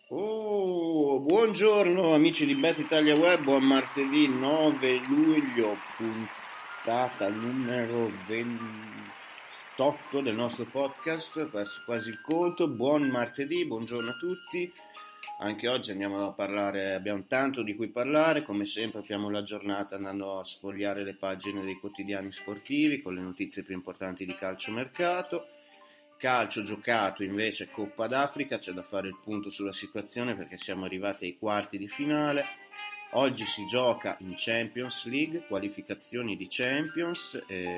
Oh, buongiorno amici di Bet Italia Web, buon martedì 9 luglio, puntata numero 28 del nostro podcast, ho perso quasi il conto. Buon martedì, buongiorno a tutti. Anche oggi andiamo a parlare, abbiamo tanto di cui parlare, come sempre apriamo la giornata andando a sfogliare le pagine dei quotidiani sportivi con le notizie più importanti di calciomercato. Calcio giocato invece, Coppa d'Africa, c'è da fare il punto sulla situazione perché siamo arrivati ai quarti di finale. Oggi si gioca in Champions League, qualificazioni di Champions.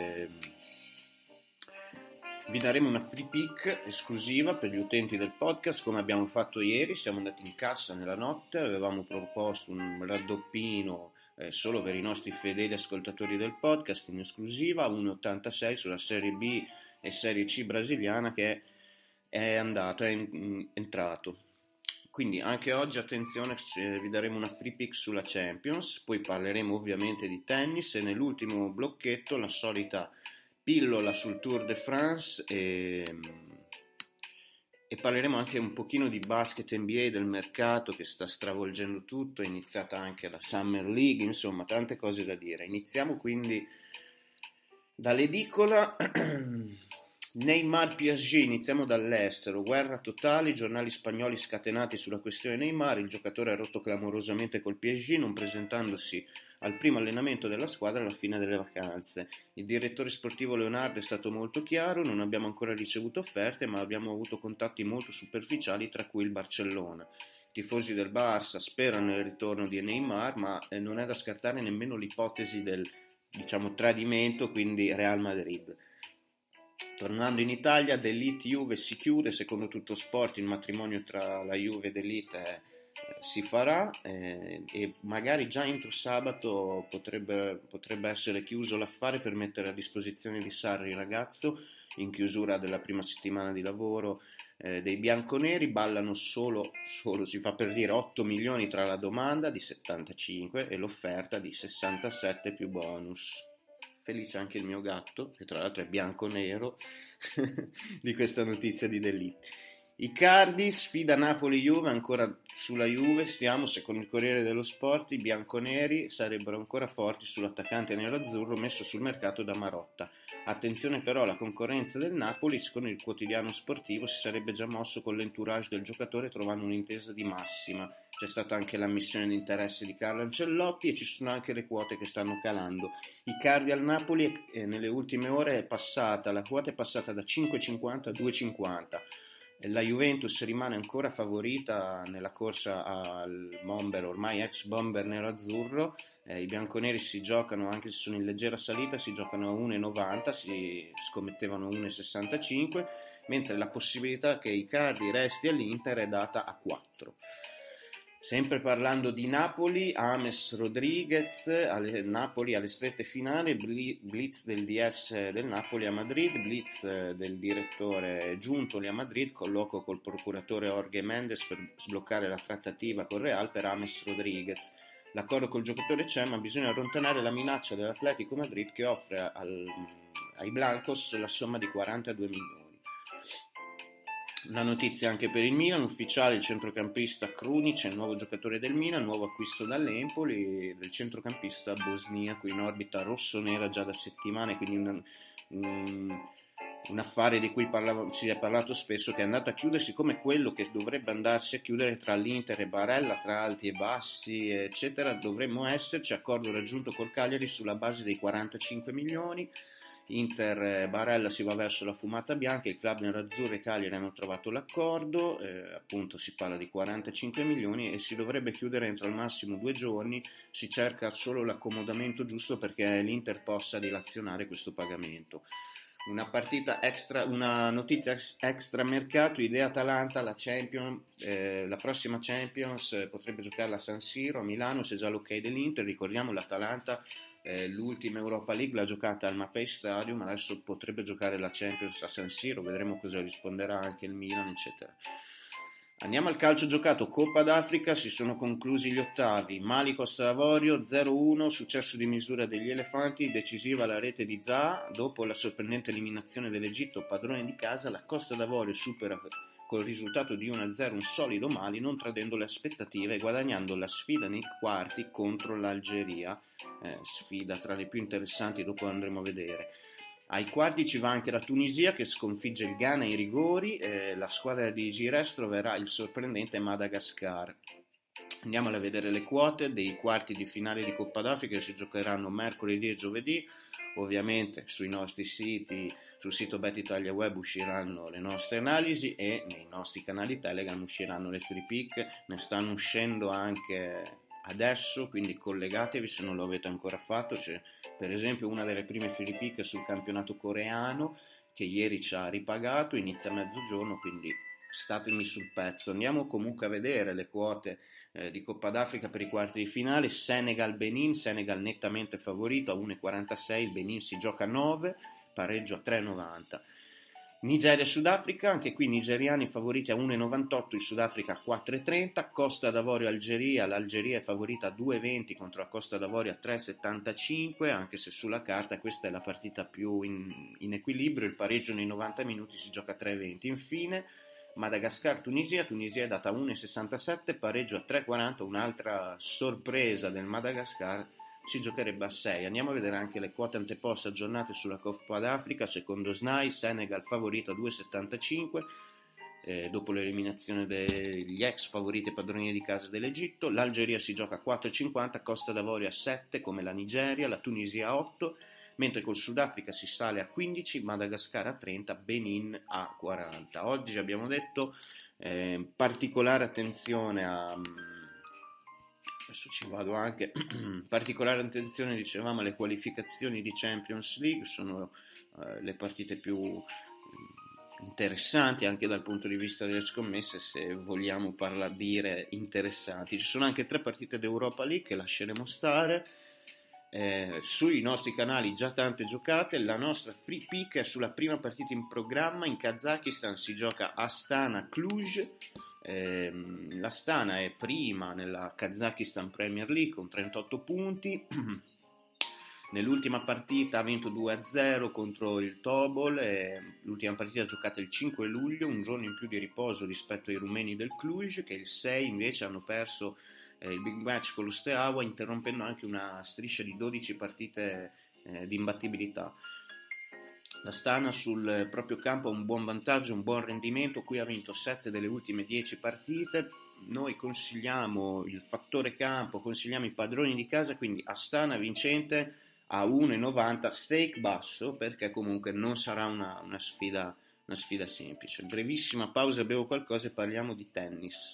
Vi daremo una free pick esclusiva per gli utenti del podcast, come abbiamo fatto ieri. Siamo andati in cassa nella notte, avevamo proposto un raddoppino solo per i nostri fedeli ascoltatori del podcast in esclusiva, 1,86 sulla Serie B e Serie C brasiliana che è entrato. Quindi anche oggi, attenzione, vi daremo una free pick sulla Champions, poi parleremo ovviamente di tennis e nell'ultimo blocchetto la solita pillola sul Tour de France e parleremo anche un pochino di basket NBA, del mercato che sta stravolgendo tutto, è iniziata anche la Summer League, insomma tante cose da dire. Iniziamo quindi dall'edicola. Neymar PSG, iniziamo dall'estero, guerra totale, i giornali spagnoli scatenati sulla questione Neymar, il giocatore ha rotto clamorosamente col PSG non presentandosi al primo allenamento della squadra alla fine delle vacanze. Il direttore sportivo Leonardo è stato molto chiaro, non abbiamo ancora ricevuto offerte ma abbiamo avuto contatti molto superficiali tra cui il Barcellona. I tifosi del Barça sperano nel ritorno di Neymar ma non è da scartare nemmeno l'ipotesi del tradimento, quindi Real Madrid. Tornando in Italia, D'Elite Juve si chiude, secondo Tutto Sport il matrimonio tra la Juve e D'Elite si farà e magari già entro sabato potrebbe essere chiuso l'affare per mettere a disposizione di Sarri il ragazzo in chiusura della prima settimana di lavoro dei bianconeri. Ballano solo si fa per dire 8 milioni tra la domanda di 75 e l'offerta di 67 più bonus. Felice anche il mio gatto, che tra l'altro è bianco-nero, di questa notizia di D'Elite. Icardi sfida Napoli-Juve, ancora sulla Juve, secondo il Corriere dello Sport, i bianconeri sarebbero ancora forti sull'attaccante nero-azzurro messo sul mercato da Marotta. Attenzione però alla concorrenza del Napoli, secondo il quotidiano sportivo si sarebbe già mosso con l'entourage del giocatore trovando un'intesa di massima. C'è stata anche l'ammissione di interesse di Carlo Ancelotti e ci sono anche le quote che stanno calando. Icardi al Napoli nelle ultime ore la quota è passata da 5,50 a 2,50. La Juventus rimane ancora favorita nella corsa al bomber, ormai ex bomber nero-azzurro. I bianconeri si giocano, anche se sono in leggera salita, si giocano a 1,90, si scommettevano 1,65, mentre la possibilità che Icardi resti all'Inter è data a 4. Sempre parlando di Napoli, James Rodriguez, Napoli alle strette finali, blitz del DS del Napoli a Madrid, blitz del direttore Giuntoli a Madrid, colloquio col procuratore Jorge Mendes per sbloccare la trattativa con Real per James Rodriguez. L'accordo col giocatore c'è, ma bisogna allontanare la minaccia dell'Atletico Madrid che offre ai Blancos la somma di 42 milioni. Una notizia anche per il Milan, ufficiale il centrocampista Krunic è il nuovo giocatore del Milan, nuovo acquisto dall'Empoli del centrocampista bosniaco in orbita rossonera già da settimane, quindi un affare di cui si è parlato spesso, che è andato a chiudersi come quello che dovrebbe andarsi a chiudere tra l'Inter e Barella, tra alti e bassi eccetera. Dovremmo esserci, accordo raggiunto col Cagliari sulla base dei 45 milioni. Inter Barella si va verso la fumata bianca, il club nerazzurro e Cagliari hanno trovato l'accordo, appunto si parla di 45 milioni e si dovrebbe chiudere entro al massimo 2 giorni, si cerca solo l'accomodamento giusto perché l'Inter possa dilazionare questo pagamento. Una notizia extra mercato, idea Atalanta, la prossima Champions potrebbe giocarla a San Siro, a Milano, c'è già l'ok dell'Inter, ricordiamo l'Atalanta l'ultima Europa League l'ha giocata al Mapei Stadium, adesso potrebbe giocare la Champions a San Siro, vedremo cosa risponderà anche il Milan eccetera. Andiamo al calcio giocato, Coppa d'Africa, si sono conclusi gli ottavi, Mali-Costa d'Avorio 0-1, successo di misura degli elefanti, decisiva la rete di Zaha, dopo la sorprendente eliminazione dell'Egitto, padrone di casa, la Costa d'Avorio supera col risultato di 1-0 un solido Mali, non tradendo le aspettative e guadagnando la sfida nei quarti contro l'Algeria, sfida tra le più interessanti, dopo andremo a vedere. Ai quarti ci va anche la Tunisia che sconfigge il Ghana ai rigori, la squadra di Gires troverà il sorprendente Madagascar. Andiamo a vedere le quote dei quarti di finale di Coppa d'Africa che si giocheranno mercoledì e giovedì. Ovviamente sui nostri siti, sul sito Bet Italia Web usciranno le nostre analisi e nei nostri canali Telegram usciranno le free pick, ne stanno uscendo anche adesso, quindi collegatevi se non lo avete ancora fatto. C'è per esempio una delle prime free pick sul campionato coreano che ieri ci ha ripagato, inizia a mezzogiorno, quindi statemi sul pezzo. Andiamo comunque a vedere le quote di Coppa d'Africa per i quarti di finale. Senegal-Benin, Senegal nettamente favorito a 1,46, il Benin si gioca a 9, pareggio a 3,90. Nigeria-Sudafrica, anche qui nigeriani favoriti a 1,98, il Sudafrica a 4,30, Costa d'Avorio-Algeria, l'Algeria è favorita a 2,20 contro la Costa d'Avorio a 3,75, anche se sulla carta questa è la partita più in equilibrio, il pareggio nei 90 minuti si gioca a 3,20. Infine Madagascar-Tunisia, Tunisia è data a 1,67, pareggio a 3,40, un'altra sorpresa del Madagascar, si giocherebbe a 6. Andiamo a vedere anche le quote anteposte aggiornate sulla Coppa d'Africa. Secondo SNAI, Senegal favorito a 2,75 dopo l'eliminazione degli ex favoriti e padroni di casa dell'Egitto. L'Algeria si gioca a 4,50, Costa d'Avorio a 7 come la Nigeria, la Tunisia a 8, mentre col Sudafrica si sale a 15, Madagascar a 30, Benin a 40. Oggi abbiamo detto particolare attenzione a... adesso ci vado anche, particolare attenzione dicevamo alle qualificazioni di Champions League, sono le partite più interessanti anche dal punto di vista delle scommesse, se vogliamo dire interessanti. Ci sono anche 3 partite d'Europa League che lasceremo stare. Sui nostri canali già tante giocate. La nostra free pick è sulla prima partita in programma. In Kazakistan si gioca Astana-Cluj. L'Astana è prima nella Kazakistan Premier League con 38 punti. Nell'ultima partita ha vinto 2-0 contro il Tobol, l'ultima partita giocata il 5 luglio, un giorno in più di riposo rispetto ai rumeni del Cluj, che il 6 invece hanno perso il big match con lo Steaua, interrompendo anche una striscia di 12 partite di imbattibilità. L'Astana sul proprio campo ha un buon vantaggio, un buon rendimento, qui ha vinto 7 delle ultime 10 partite. Noi consigliamo il fattore campo, consigliamo i padroni di casa, quindi Astana vincente a 1,90, stake basso perché comunque non sarà una sfida semplice. Brevissima pausa, bevo qualcosa e parliamo di tennis.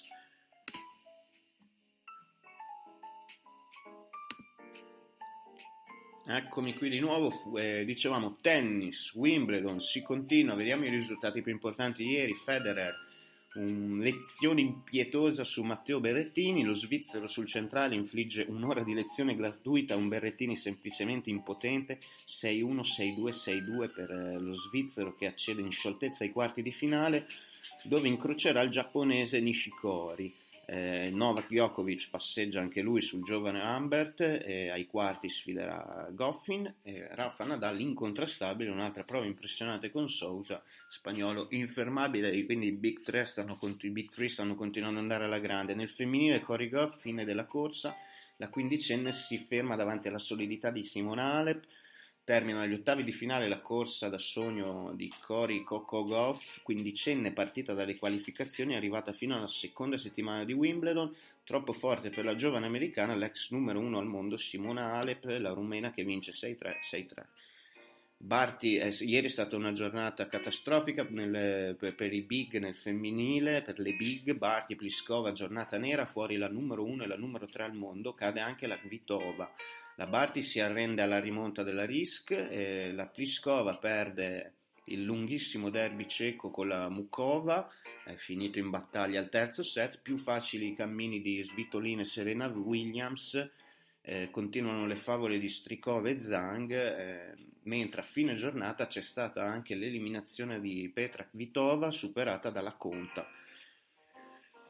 Eccomi qui di nuovo, dicevamo tennis, Wimbledon, si continua, vediamo i risultati più importanti ieri. Federer, lezione impietosa su Matteo Berrettini, lo svizzero sul centrale infligge un'ora di lezione gratuita a un Berrettini semplicemente impotente, 6-1, 6-2, 6-2 per lo svizzero che accede in scioltezza ai quarti di finale, dove incrocerà il giapponese Nishikori. Novak Djokovic passeggia anche lui sul giovane Humbert, ai quarti sfiderà Goffin, Rafa Nadal incontrastabile, un'altra prova impressionante con Sousa, spagnolo infermabile, quindi i Big 3 stanno continuando ad andare alla grande. Nel femminile Cory Goff, fine della corsa, la quindicenne si ferma davanti alla solidità di Simona Halep. Termina agli ottavi di finale la corsa da sogno di Cory Goff, quindicenne partita dalle qualificazioni, arrivata fino alla seconda settimana di Wimbledon, troppo forte per la giovane americana, l'ex numero 1 al mondo Simona Halep, la rumena che vince 6-3, 6-3. Barty, ieri è stata una giornata catastrofica per i big nel femminile, per le big, Barty e Pliskova, giornata nera, fuori la numero 1 e la numero 3 al mondo, cade anche la Kvitova. La Barty si arrende alla rimonta della Risk, la Pliskova perde il lunghissimo derby ceco con la Mukova, è finito in battaglia al terzo set, più facili i cammini di Svitolina e Serena Williams, continuano le favole di Strikova e Zhang, mentre a fine giornata c'è stata anche l'eliminazione di Petra Kvitova superata dalla Conta.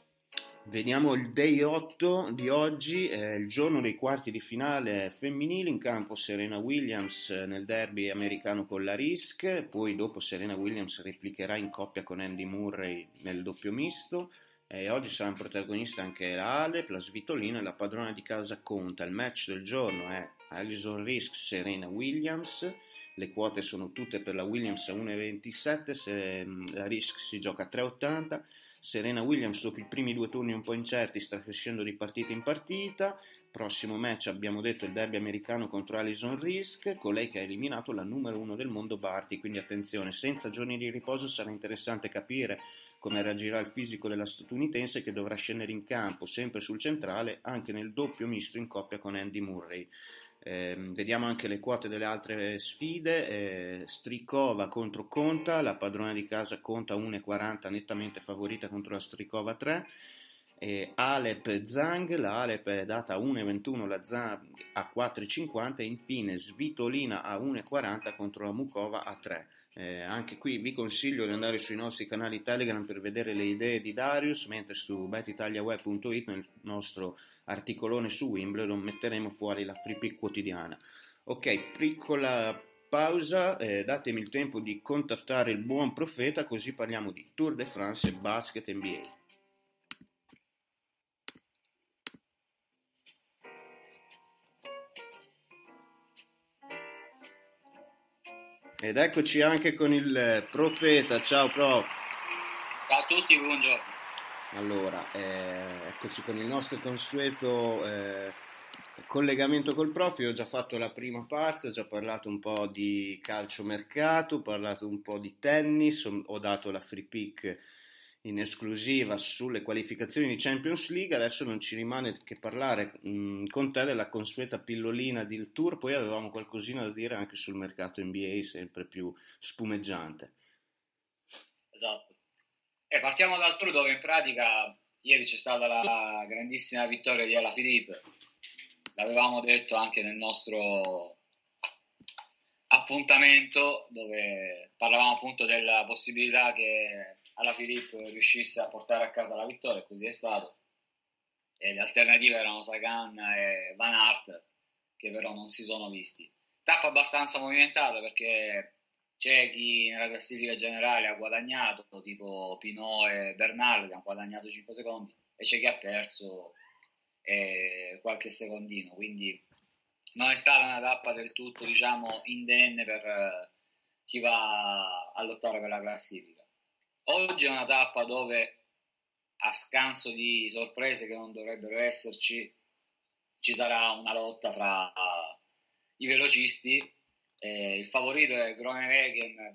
Vediamo il day 8 di oggi, è il giorno dei quarti di finale femminili, in campo Serena Williams nel derby americano con la Risk, poi dopo Serena Williams replicherà in coppia con Andy Murray nel doppio misto, e oggi saranno protagoniste anche la Halep, la Svitolina e la padrona di casa Conta. Il match del giorno è Alison Risk Serena Williams, le quote sono tutte per la Williams a 1,27, se la Risk si gioca a 3,80. Serena Williams dopo i primi due turni un po' incerti sta crescendo di partita in partita. Prossimo match abbiamo detto il derby americano contro Alison Risk, colei che ha eliminato la numero uno del mondo Barty, quindi attenzione, senza giorni di riposo sarà interessante capire come reagirà il fisico della statunitense, che dovrà scendere in campo sempre sul centrale anche nel doppio misto in coppia con Andy Murray. Vediamo anche le quote delle altre sfide. Strikova contro Konta, la padrona di casa Konta 1,40 nettamente favorita contro la Strikova 3. Halep Zhang, la Halep è data a 1,21, la Zhang a 4,50 e infine Svitolina a 1,40 contro la Mukova a 3. Anche qui vi consiglio di andare sui nostri canali Telegram per vedere le idee di Darius, mentre su betitaliaweb.it nel nostro articolone su Wimbledon metteremo fuori la free pick quotidiana. Ok, piccola pausa, datemi il tempo di contattare il buon profeta, così parliamo di Tour de France e basket NBA. Ed eccoci anche con il profeta. Ciao prof. Ciao a tutti, buongiorno. Allora, eccoci con il nostro consueto collegamento col prof. Io ho già fatto la prima parte, ho già parlato un po' di calciomercato, ho parlato un po' di tennis, ho dato la free pick in esclusiva sulle qualificazioni di Champions League. Adesso non ci rimane che parlare con te della consueta pillolina del Tour, poi avevamo qualcosina da dire anche sul mercato NBA, sempre più spumeggiante. Esatto. Partiamo dal Tour, dove in pratica ieri c'è stata la grandissima vittoria di Alaphilippe. L'avevamo detto anche nel nostro appuntamento, dove parlavamo appunto della possibilità che Alaphilippe riuscisse a portare a casa la vittoria, e così è stato. E le alternative erano Sagan e Van Aert, che però non si sono visti. Tappa abbastanza movimentata, perché c'è chi nella classifica generale ha guadagnato, tipo Pinot e Bernal, che hanno guadagnato 5 secondi, e c'è chi ha perso qualche secondino, quindi non è stata una tappa del tutto, diciamo, indenne per chi va a lottare per la classifica. Oggi è una tappa dove, a scanso di sorprese che non dovrebbero esserci, ci sarà una lotta fra i velocisti. Il favorito è Groenewegen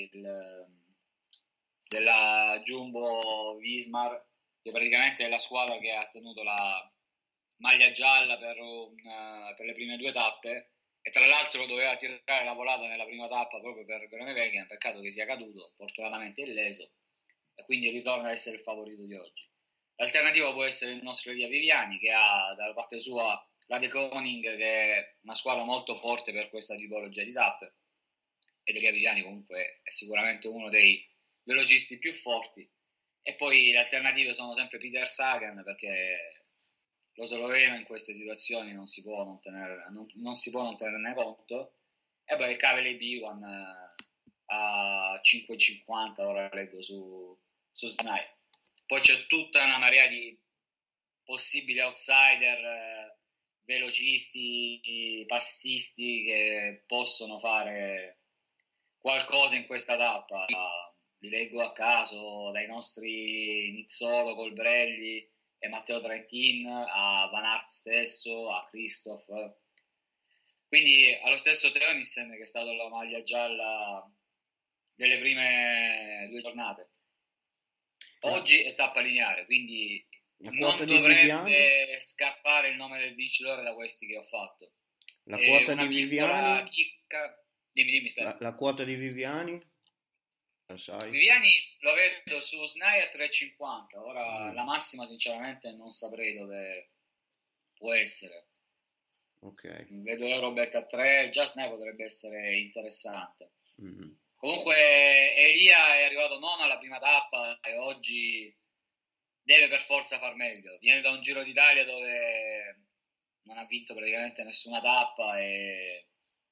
della Jumbo Vismar, che praticamente è la squadra che ha tenuto la maglia gialla per le prime due tappe, e tra l'altro doveva tirare la volata nella prima tappa proprio per Groenewegen. Peccato che sia caduto, fortunatamente illeso, e quindi ritorna ad essere il favorito di oggi. L'alternativa può essere il nostro Elia Viviani, che ha dalla parte sua la De Koning, che è una squadra molto forte per questa tipologia di tappe, ed Elia Viviani comunque è sicuramente uno dei velocisti più forti. E poi le alternative sono sempre Peter Sagan, perché lo sloveno in queste situazioni non si può non tenerne conto, e poi il Cavele Biguan a 5,50 ora leggo su Snai. Poi c'è tutta una marea di possibili outsider, velocisti, passisti, che possono fare qualcosa in questa tappa. Li leggo a caso, dai nostri Nizzolo, Colbrelli e Matteo Trentin, a Van Aert stesso, a Christoph. Quindi allo stesso Teunissen, che è stato la maglia gialla delle prime due giornate. Oggi è tappa lineare, quindi non dovrebbe scappare il nome del vincitore da questi che ho fatto. La quota di Viviani? Chicca. Dimmi. La quota di Viviani? Lo sai? Viviani lo vedo su Snai a 3,50. Ora la massima sinceramente non saprei dove può essere. Ok. Vedo Eurobet a 3, già Snai potrebbe essere interessante. Comunque Elia è arrivato nono alla prima tappa, e oggi deve per forza far meglio. Viene da un Giro d'Italia dove non ha vinto praticamente nessuna tappa, e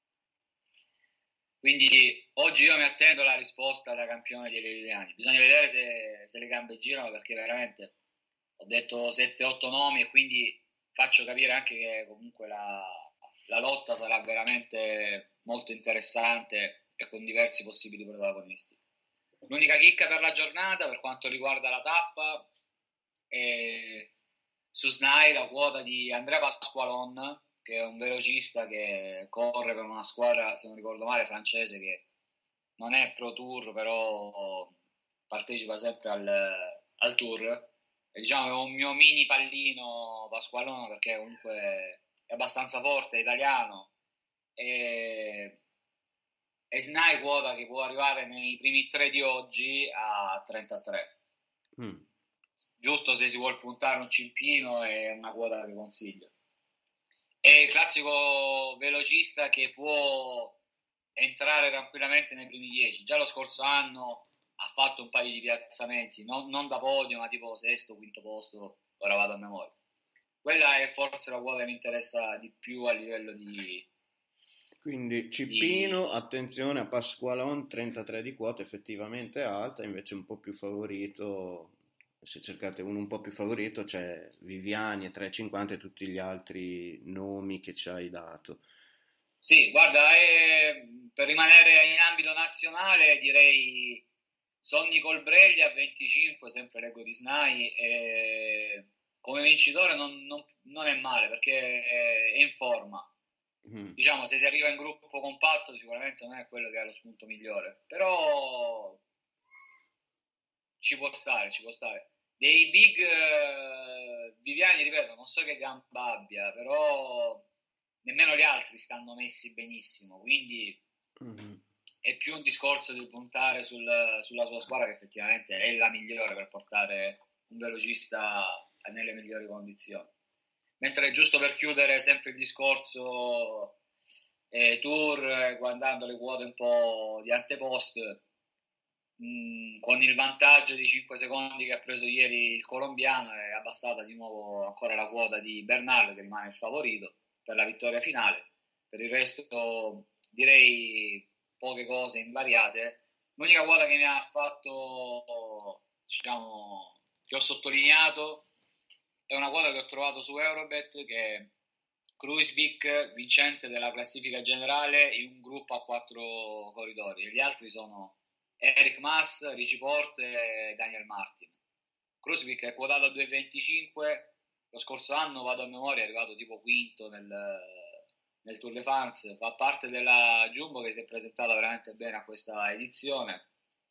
quindi oggi io mi attendo la risposta da campione di Elia Viviani. Bisogna vedere se le gambe girano, perché veramente ho detto 7-8 nomi, e quindi faccio capire anche che comunque la lotta sarà veramente molto interessante e con diversi possibili protagonisti. L'unica chicca per la giornata, per quanto riguarda la tappa, è su SNAI la quota di Andrea Pasqualon, che è un velocista che corre per una squadra, se non ricordo male, francese, che non è Pro Tour, però partecipa sempre al Tour. E diciamo è un mio mini pallino Pasqualone, perché comunque è abbastanza forte, è italiano, e SNAI quota che può arrivare nei primi 3 di oggi a 33. Giusto se si vuol puntare un cimpino, è una quota che consiglio. È il classico velocista che può entrare tranquillamente nei primi 10. Già lo scorso anno ha fatto un paio di piazzamenti, non da podio, ma tipo sesto, quinto posto, ora vado a memoria. Quella è forse la quota che mi interessa di più a livello di... Quindi Cippino, attenzione a Pasqualon, 33 di quota, effettivamente alta, invece un po' più favorito, se cercate uno un po' più favorito, c'è Viviani e 3,50 e tutti gli altri nomi che ci hai dato. Sì, guarda, per rimanere in ambito nazionale direi Sonny Colbrelli a 25, sempre leggo di SNAI, e come vincitore non è male, perché è in forma. Diciamo, se si arriva in gruppo compatto sicuramente non è quello che ha lo spunto migliore, però ci può stare. Dei big Viviani, ripeto, non so che gamba abbia, però nemmeno gli altri stanno messi benissimo, quindi è più un discorso di puntare sulla sua squadra, che effettivamente è la migliore per portare un velocista nelle migliori condizioni. Mentre giusto per chiudere sempre il discorso Tour, guardando le quote un po' di antepost, con il vantaggio di 5 secondi che ha preso ieri il colombiano, è abbassata di nuovo ancora la quota di Bernal, che rimane il favorito per la vittoria finale. Per il resto direi poche cose invariate. L'unica quota che mi ha fatto, diciamo, che ho sottolineato, è una quota che ho trovato su Eurobet, che è Kruijswijk vincente della classifica generale in un gruppo a 4 corridori, e gli altri sono Eric Mas, Richie Porte e Daniel Martin. Kruijswijk è quotato a 2,25, lo scorso anno, vado a memoria, è arrivato tipo quinto nel Tour de France, fa parte della Jumbo, che si è presentata veramente bene a questa edizione,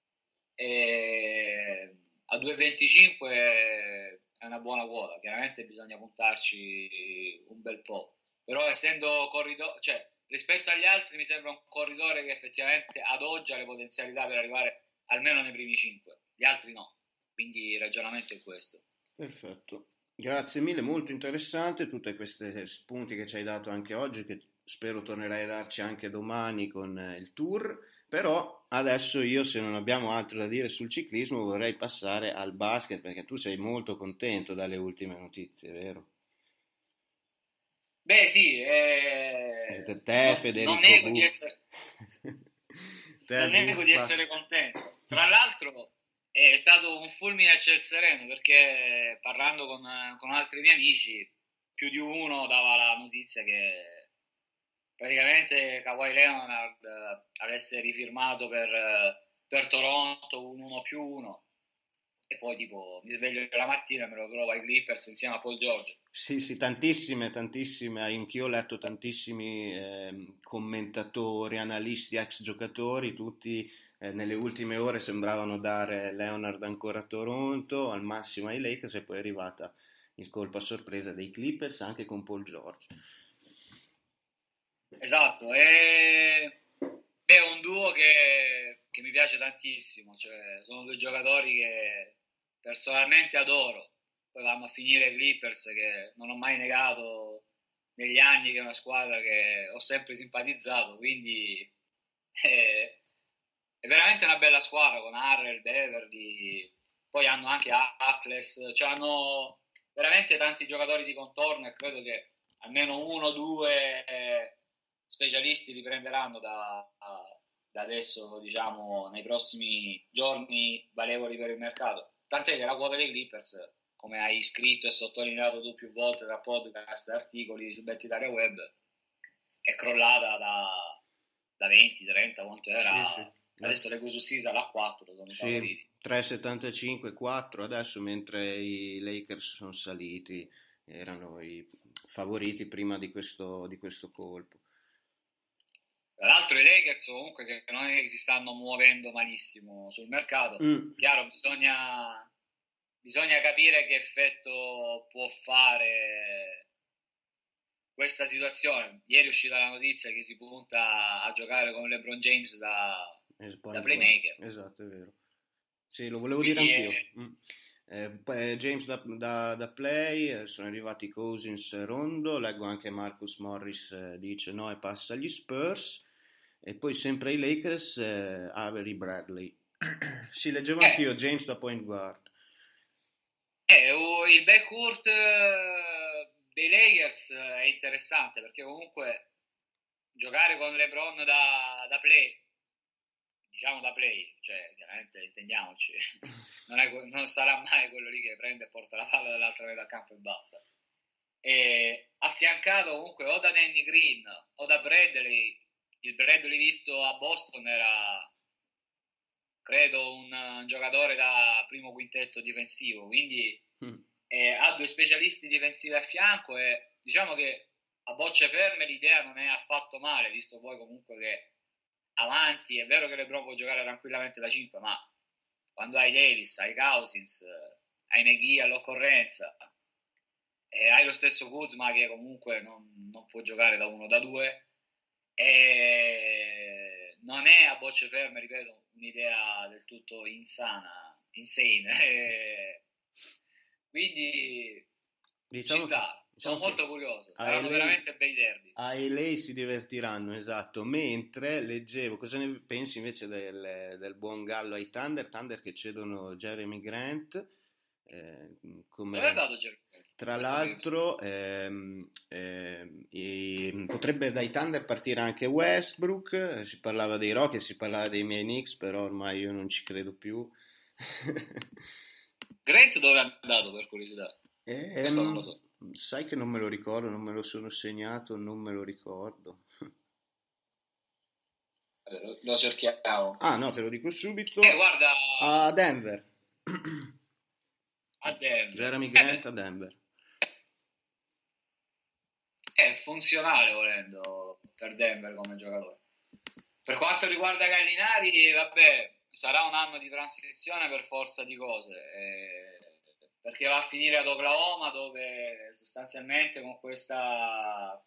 e a 2,25 è una buona quota. Chiaramente bisogna puntarci un bel po', però essendo corridore, cioè rispetto agli altri mi sembra un corridore che effettivamente ad oggi ha le potenzialità per arrivare almeno nei primi 5, gli altri no, quindi il ragionamento è questo. Perfetto, grazie mille, molto interessante tutte queste spunti che ci hai dato anche oggi, che spero tornerai a darci anche domani con il tour. Però adesso io, se non abbiamo altro da dire sul ciclismo, vorrei passare al basket, perché tu sei molto contento dalle ultime notizie, vero? Beh sì, Te, Federico non nego di Buffa. essere contento. Tra l'altro è stato un fulmine a ciel sereno, perché parlando con altri miei amici, più di uno dava la notizia che praticamente Kawhi Leonard avesse rifirmato per Toronto un 1+1, e poi tipo mi sveglio la mattina e me lo trovo ai Clippers insieme a Paul George. Sì, tantissime, anch'io ho letto tantissimi commentatori, analisti, ex giocatori, tutti nelle ultime ore sembravano dare Leonard ancora a Toronto, al massimo ai Lakers, e poi è arrivata il colpo a sorpresa dei Clippers anche con Paul George. Esatto, è un duo che mi piace tantissimo, cioè sono due giocatori che personalmente adoro, poi vanno a finire i Clippers, che non ho mai negato negli anni che è una squadra che ho sempre simpatizzato, quindi è veramente una bella squadra con Harrell, Beverly, poi hanno anche Harkless, cioè hanno veramente tanti giocatori di contorno e credo che almeno uno o due specialisti li prenderanno da adesso, diciamo, nei prossimi giorni valevoli per il mercato. Tant'è che la quota dei Clippers, come hai scritto e sottolineato tu più volte da podcast e articoli su Bet Italia Web, è crollata da 20, 30, quanto era? Sì, sì. Adesso le Sisa alla 4 sono i favoriti. 3,75, 4 adesso, mentre i Lakers sono saliti, erano i favoriti prima di questo colpo. Tra l'altro i Lakers comunque che non è che si stanno muovendo malissimo sul mercato, chiaro, bisogna capire che effetto può fare questa situazione. Ieri è uscita la notizia che si punta a giocare con LeBron James da playmaker. Esatto, è vero. Sì, lo volevo dire anch'io. James da play, sono arrivati Cousins, Rondo, leggo anche Marcus Morris dice no e passa agli Spurs, e poi sempre i Lakers, Avery Bradley. Sì, leggevo anch'io James da point guard. Il backcourt dei Lakers è interessante perché comunque giocare con LeBron da play, diciamo da play, cioè chiaramente intendiamoci, non sarà mai quello lì che prende e porta la palla dall'altra metà campo e basta. E affiancato comunque o da Danny Green o da Bradley. Il Bradley visto a Boston era, credo, un giocatore da primo quintetto difensivo, quindi ha due specialisti difensivi a fianco e diciamo che a bocce ferme l'idea non è affatto male, visto poi comunque che avanti è vero che LeBron può giocare tranquillamente da 5, ma quando hai Davis, hai Cousins, hai McGee all'occorrenza e hai lo stesso Kuzma che comunque non può giocare da 1 da 2, e non è a bocce ferme, ripeto, un'idea del tutto insane. Quindi diciamo ci sta. Sono molto curioso, saranno veramente bei derby. Ai lei si divertiranno, esatto. Mentre leggevo, cosa ne pensi invece del buon Gallo ai Thunder che cedono Jeremy Grant? Dove è andato Jeremy Grant? Tra l'altro potrebbe dai Thunder partire anche Westbrook, si parlava dei Rockets, si parlava dei miei Knicks, però ormai io non ci credo più. Grant dove è andato, per curiosità? Questo non lo so. Sai che non me lo ricordo, non me lo sono segnato, non me lo ricordo. Lo cerchiamo. Ah no, te lo dico subito. Guarda... A Denver. A Denver. Jeremy Grant a Denver. È funzionale volendo per Denver come giocatore. Per quanto riguarda Gallinari, vabbè, sarà un anno di transizione per forza di cose, perché va a finire ad Oklahoma, dove sostanzialmente con questa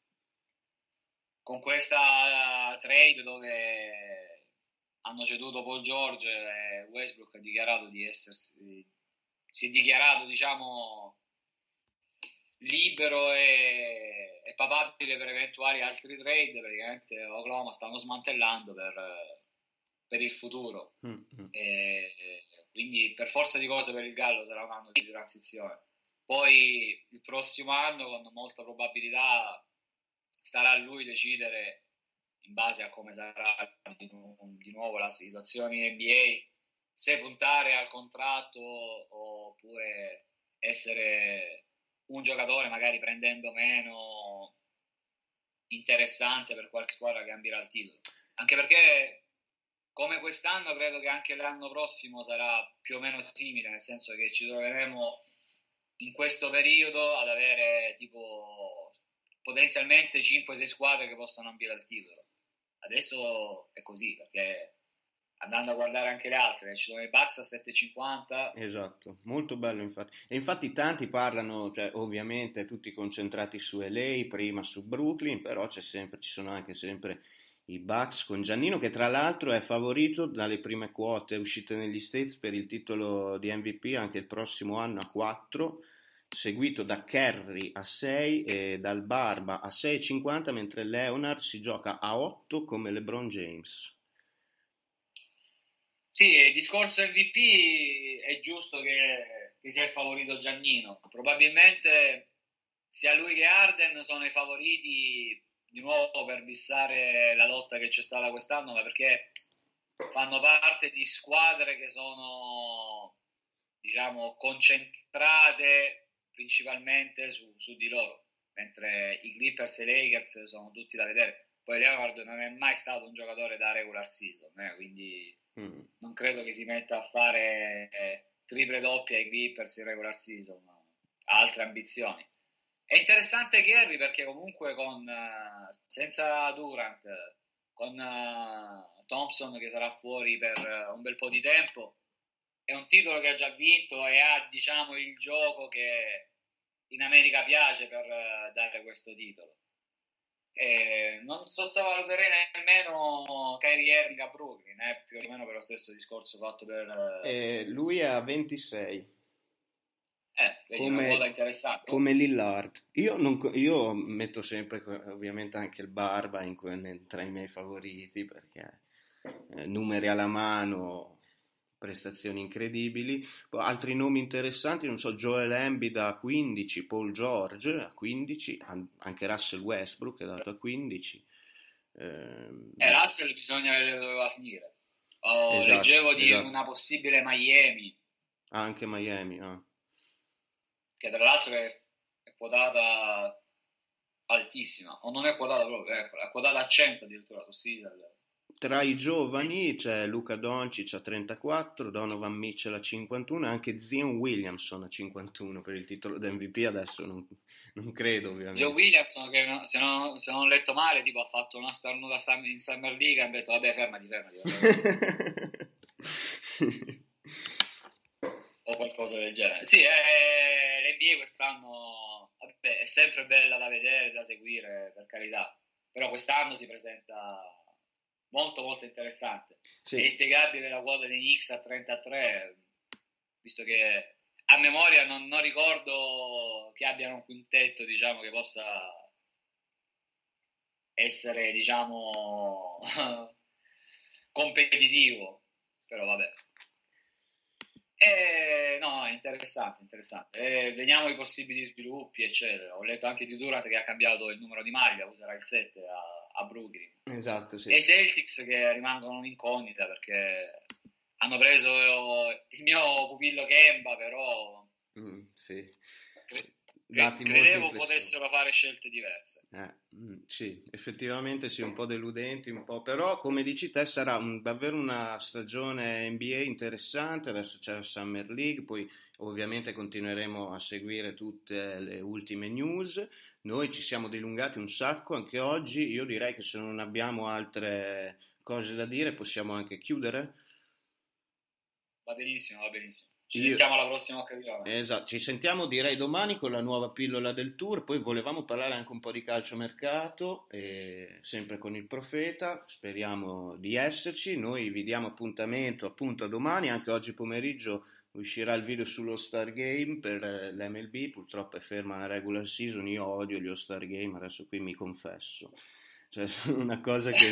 trade dove hanno ceduto Paul George e Westbrook ha dichiarato si è dichiarato, diciamo, libero e papabile per eventuali altri trade. Praticamente Oklahoma stanno smantellando per il futuro. Quindi per forza di cose per il Gallo sarà un anno di transizione. Poi il prossimo anno con molta probabilità starà a lui decidere, in base a come sarà di nuovo la situazione in NBA, se puntare al contratto oppure essere un giocatore magari prendendo meno interessante per qualche squadra che ambirà al titolo. Anche perché come quest'anno credo che anche l'anno prossimo sarà più o meno simile, nel senso che ci troveremo in questo periodo ad avere tipo potenzialmente 5-6 squadre che possano ambire al titolo. Adesso è così, perché andando a guardare anche le altre, ci sono i Bucks a 7,50. Esatto, molto bello infatti. E infatti tanti parlano, cioè ovviamente tutti concentrati su LA, prima su Brooklyn, però ci sono anche sempre i Bucks con Giannino, che tra l'altro è favorito dalle prime quote uscite negli States per il titolo di MVP anche il prossimo anno a 4, seguito da Curry a 6 e dal Barba a 6,50, mentre Leonard si gioca a 8 come LeBron James. Sì, il discorso MVP è giusto che sia il favorito Giannino. Probabilmente sia lui che Arden sono i favoriti di nuovo per bissare la lotta che c'è stata quest'anno, ma perché fanno parte di squadre che sono, diciamo, concentrate principalmente su di loro, mentre i Clippers e i Lakers sono tutti da vedere. Poi Leonard non è mai stato un giocatore da regular season, quindi non credo che si metta a fare triple doppie ai Clippers in regular season, ha altre ambizioni. È interessante Kerry perché comunque senza Durant, con Thompson che sarà fuori per un bel po' di tempo, è un titolo che ha già vinto e ha, diciamo, il gioco che in America piace per dare questo titolo. Non sottovaluterei nemmeno Kyrie Irving a Brooklyn, più o meno per lo stesso discorso fatto per... lui è a 26. Vedi, una quota interessante. Come Lillard. Io metto sempre ovviamente anche il Barba tra i miei favoriti perché numeri alla mano, prestazioni incredibili. Poi, altri nomi interessanti, non so, Joel Embiid a 15, Paul George a 15, anche Russell Westbrook è dato a 15. Russell bisogna vedere dove va a finire. Leggevo di una possibile Miami. Anche Miami, che tra l'altro è quotata altissima, o non è quotata proprio, è quotata a 100 addirittura su Caesar. Tra i giovani c'è Luka Doncic a 34, Donovan Mitchell a 51 e anche Zion Williamson a 51 per il titolo da MVP. Adesso non credo, ovviamente. Zion Williamson che se non ho letto male tipo ha fatto una starnuta in Summer League e ha detto vabbè fermati o qualcosa del genere. Sì, l'NBA quest'anno vabbè, è sempre bella da vedere, da seguire, per carità, però quest'anno si presenta molto molto interessante. Sì. È inspiegabile la quota dei Knicks a 33, visto che a memoria non ricordo che abbiano un quintetto, diciamo, che possa essere, diciamo, competitivo, però vabbè. No, è interessante. Vediamo i possibili sviluppi, eccetera. Ho letto anche di Durant che ha cambiato il numero di maglia, userà il 7 a Brooklyn. Esatto, sì. E i Celtics che rimangono un'incognita perché hanno preso il mio pupillo Kemba, però sì. Credevo potessero fare scelte diverse. Sì, effettivamente sì, un po' deludenti, un po', però come dici te sarà davvero una stagione NBA interessante. Adesso c'è la Summer League, poi ovviamente continueremo a seguire tutte le ultime news. Noi ci siamo dilungati un sacco anche oggi, io direi che se non abbiamo altre cose da dire possiamo anche chiudere. Va benissimo. Ci sentiamo alla prossima occasione. Esatto, ci sentiamo direi domani con la nuova pillola del tour, poi volevamo parlare anche un po' di calciomercato, sempre con il Profeta, speriamo di esserci, noi vi diamo appuntamento appunto a domani, anche oggi pomeriggio uscirà il video sullo All-Star Game per l'MLB, purtroppo è ferma la regular season, io odio gli All-Star Game, adesso qui mi confesso. Cioè, una cosa che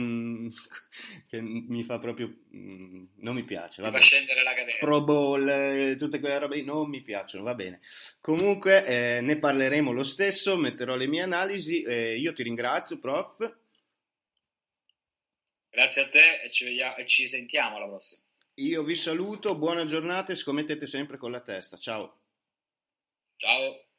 mi fa proprio non mi piace, va scendere la catena. Pro Bowl, tutte quelle robe non mi piacciono, va bene. Comunque ne parleremo lo stesso, metterò le mie analisi, io ti ringrazio, prof. Grazie a te e ci sentiamo alla prossima. Io vi saluto, buona giornata e scommettete sempre con la testa. Ciao.